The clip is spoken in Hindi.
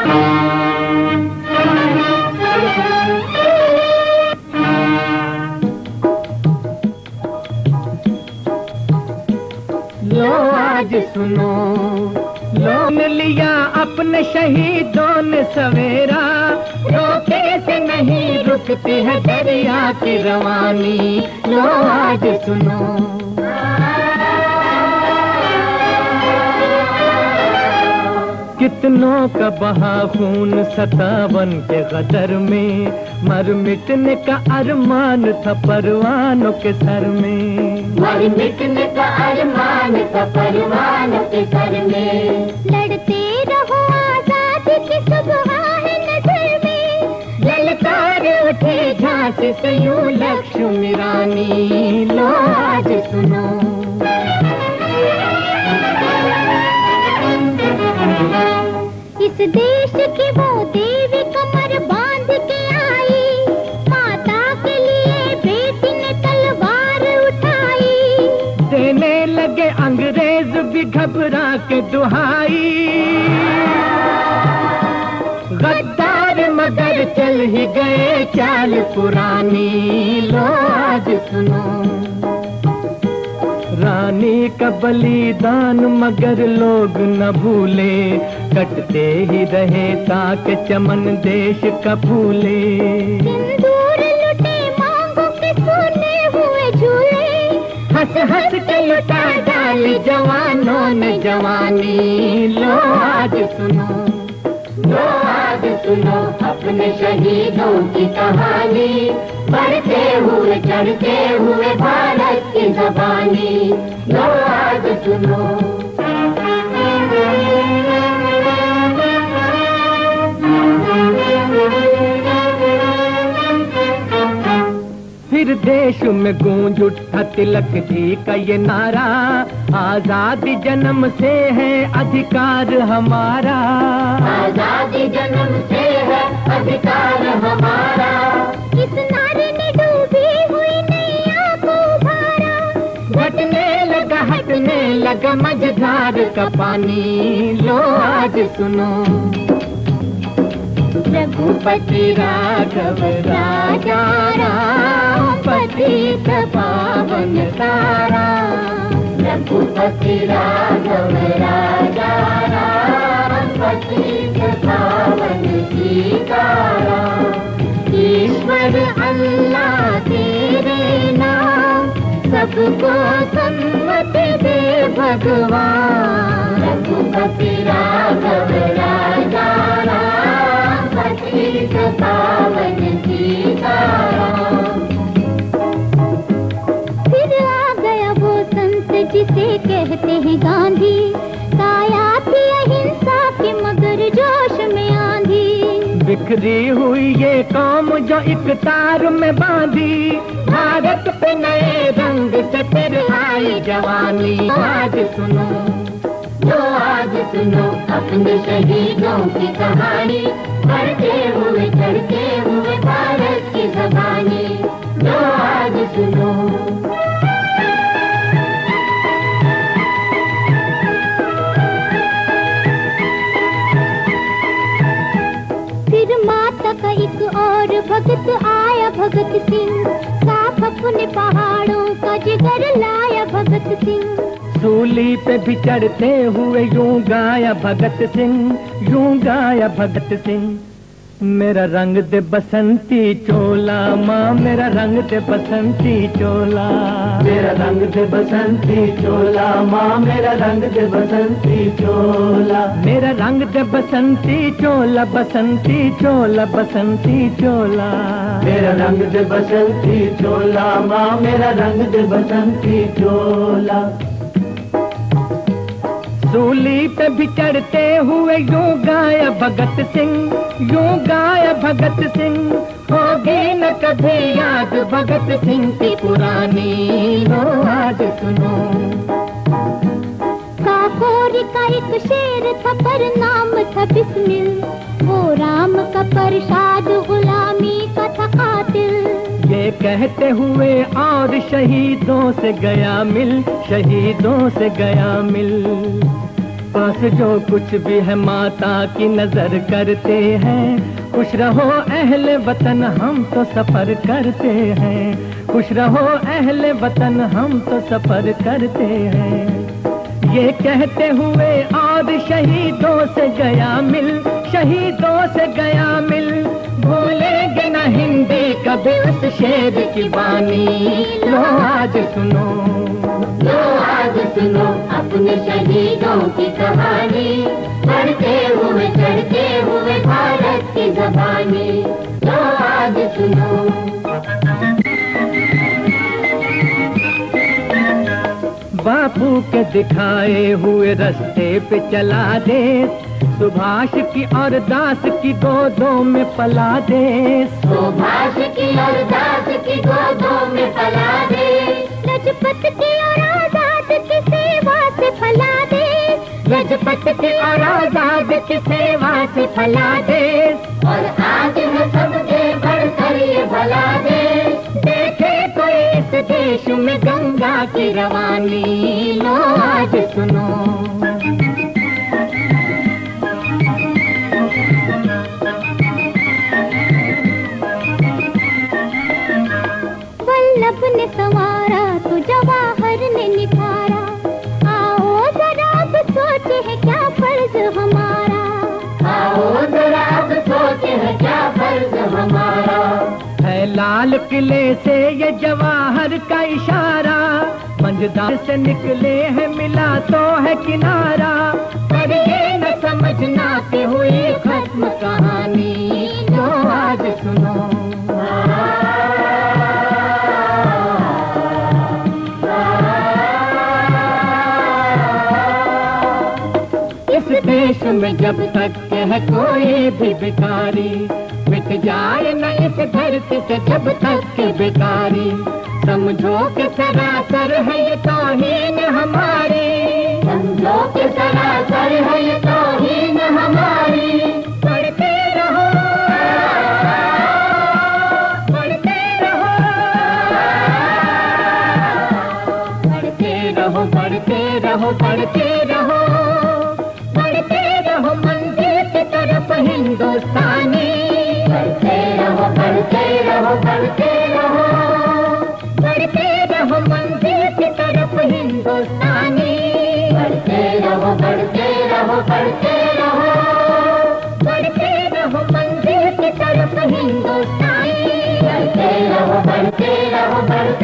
आज सुनो, लोन लिया अपने शहीदों ने सवेरा, रोके से नहीं रुकती है दरिया की रवानी। लो आज सुनो, कितनों का बहा खून 57 के गदर में, मर मिटने का अरमान था परवानों के सर में, मर मिटने का अरमान था परवानों के सर में। लड़ते रहो आजादी की सुबह है नजर में, ललकार उठे झांसी से यूं लक्ष्मी रानी। लो आज सुनो, इस देश की वो देवी कमर बांध के आई, माता के लिए बेटी ने तलवार उठाई। देने लगे अंग्रेज भी घबरा के दुहाई, गद्दार मगर चल ही गए चाल पुरानी। लो आज सुनो, रानी का बलिदान मगर लोग न भूले, कटते ही रहे ताकि चमन देश का फूले। सिंदूर लुटे मांगों के सोने हुए झूले, हंस हंस के लुटा डाली जवानों ने जवानी। लो आज सुनो, लो आज सुनो अपने शहीदों की कहानी, बढ़ते हुए चढ़ते हुए भारत की ज़बानी। लो आज सुनो, फिर देश में गूंज उठा तिलक जी का ये नारा, आजादी जन्म से है अधिकार हमारा, आजादी जन्म से है अधिकार हमारा। इस नारे ने डूबी हुई नैया को उभारा, घटने लगा हटने लगा मझधार का पानी। लो आज सुनो, रघुपति राघव राजा राम, पतित पावन तारा। रघुपति राघव राजा राम, पतित पावन सीताराम। ईश्वर अल्लाह तेरे नाम, सबको सन्मति दे भगवान। रघुपति राघव राजा राम, पतित पावन सीताराम। फिर आ गया वो संत जिसे कहते हैं गांधी, काया थी अहिंसा की मगर जोश में आंधी। बिखरी हुई ये कौम जो एक तार में बांधी, भारत पे नए रंग से फिर आई जवानी। आज सुनो, लो आज सुनो अपने शहीदों की कहानी, बढ़ते हुए चढ़ते हुए भारत की ज़बानी। लो आज सुनो, फिर माता का एक और भगत आया, भगत सिंह, साफ अपने पहाड़ों का जिगर लाया भगत सिंह। सूली पे भी चढ़ते हुए यूं गाया भगत सिंह, यूं गाया भगत सिंह। मेरा रंग दे बसंती चोला माँ, मेरा रंग दे बसंती चोला, मेरा रंग दे बसंती चोला माँ, मेरा रंग दे बसंती चोला, मेरा रंग दे बसंती चोला, बसंती चोला, बसंती चोला। मेरा रंग दे बसंती चोला माँ, मेरा रंग दे बसंती चोला। सूली पे भी चढ़ते हुए यूं गाया भगत सिंह, यूं गाया भगत सिंह। होगी न कभी याद भगत सिंह की पुरानी। लो आज सुनो, काकोरी का एक शेर था पर नाम था बिस्मिल, वो राम का प्रसाद गुलामी का था कातिल। ये कहते हुए और शहीदों से गया मिल, शहीदों से गया मिल। पास जो कुछ भी है माता की नजर करते हैं। खुश रहो अहले वतन हम तो सफर करते हैं। खुश रहो अहले वतन हम तो सफर करते हैं। ये कहते हुए और शहीदों से गया मिल, शहीदों से गया मिल। भूलेंगे न हिंदी कभी उस शेर की बानी। लो आज सुनो, लो आज सुनो अपने शहीदों की कहानी। बढ़ते हुए चढ़ते हुए भारत की ज़बानी। लो आज सुनो। बापू के दिखाए हुए रास्ते पे चला दे। सुभाष की और दास की गोदों में पला दे। सुभाष की और दास की गोदों में पला दे। लजपत की और आजाद की सेवा से फला दे। लजपत की और आजाद की सेवा से फला दे। और आज है सबसे बढ़कर ये भला दे। देखे कोई इस देश में गंगा की रवानी। लो आज सुनो, वल्लभ ने संवारा तो जवाहर ने निखारा। आओ जरा अब सोचे है क्या फर्ज हमारा। आओ जरा अब सोचे है क्या फर्ज हमारा। है लाल किले से ये जवाहर का इशारा। मंझदार से निकले हैं मिला तो है किनारा। पर ये न समझना कि हुई खत्म कहानी। तो आज सुनो, इस देश में जब तक है कोई भी भिखारी, मिट जाए न इस धरती से जब तक के बेकारी। समझो कि सरासर है ये तौहीन हमारी। समझो कि सरासर है ये तौहीन हमारी। पढ़ते रहो, पढ़ते रहो, पढ़ते रहो, पढ़ते रहो, पढ़ते रहो, पढ़ते रहो मंजिल की तरफ हिंदुस्तानी। बढ़ते रहो, बढ़ते रहो, बढ़ते रहो, बढ़ते रहो मंजिल की तरफ हिंदुस्तानी। बढ़ते रहो, बढ़ते रहो, बढ़ते रहो, बढ़ते रहो मंजिल की तरफ हिंदुस्तानी। बढ़ते रहो, बढ़ते रहो, बढ़ते